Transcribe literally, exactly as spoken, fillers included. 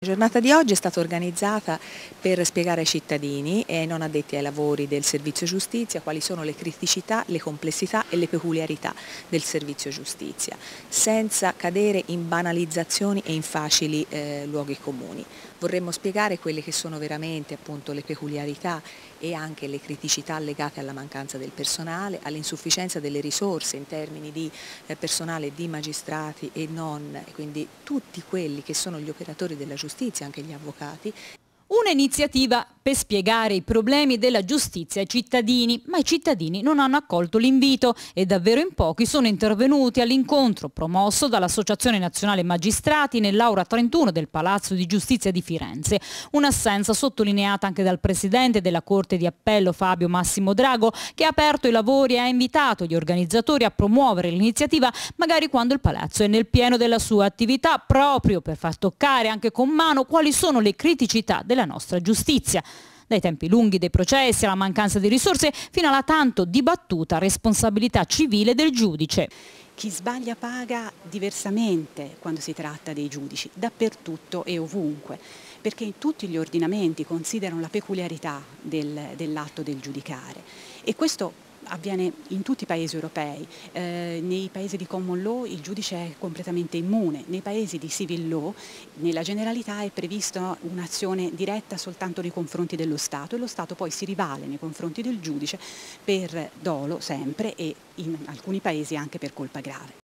La giornata di oggi è stata organizzata per spiegare ai cittadini e ai non addetti ai lavori del servizio giustizia quali sono le criticità, le complessità e le peculiarità del servizio giustizia, senza cadere in banalizzazioni e in facili eh, luoghi comuni. Vorremmo spiegare quelle che sono veramente appunto le peculiarità e anche le criticità legate alla mancanza del personale, all'insufficienza delle risorse in termini di eh, personale di magistrati e non, quindi tutti quelli che sono gli operatori della giustizia, anche gli avvocati. Un'iniziativa per spiegare i problemi della giustizia ai cittadini, ma i cittadini non hanno accolto l'invito e davvero in pochi sono intervenuti all'incontro promosso dall'Associazione Nazionale Magistrati nell'Aula trentuno del Palazzo di Giustizia di Firenze. Un'assenza sottolineata anche dal Presidente della Corte di Appello Fabio Massimo Drago, che ha aperto i lavori e ha invitato gli organizzatori a promuovere l'iniziativa magari quando il Palazzo è nel pieno della sua attività, proprio per far toccare anche con mano quali sono le criticità della nostra giustizia. Dai tempi lunghi dei processi alla mancanza di risorse fino alla tanto dibattuta responsabilità civile del giudice. Chi sbaglia paga diversamente quando si tratta dei giudici, dappertutto e ovunque, perché in tutti gli ordinamenti considerano la peculiarità del, dell'atto del giudicare e questo avviene in tutti i paesi europei. Eh, nei paesi di common law il giudice è completamente immune, nei paesi di civil law nella generalità è prevista un'azione diretta soltanto nei confronti dello Stato e lo Stato poi si rivale nei confronti del giudice per dolo sempre e in alcuni paesi anche per colpa grave.